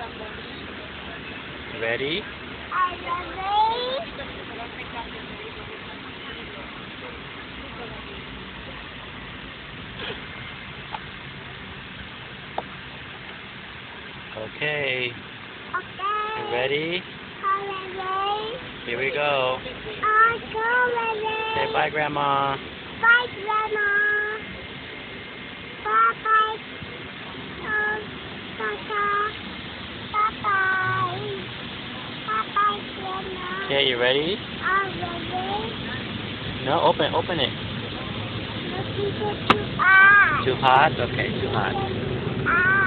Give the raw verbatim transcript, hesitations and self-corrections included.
Ready? Are you ready? Okay. Okay. You ready? Are you ready? Here we go. Are you ready? Say bye, Grandma. Bye, Grandma. Bye, bye. Oh, Tata. Bye-bye. Bye-bye, Grandma. Okay, you ready? Are you ready? No, open, open it. Look, it's too hot. Too hot? Okay, too hot. Ah.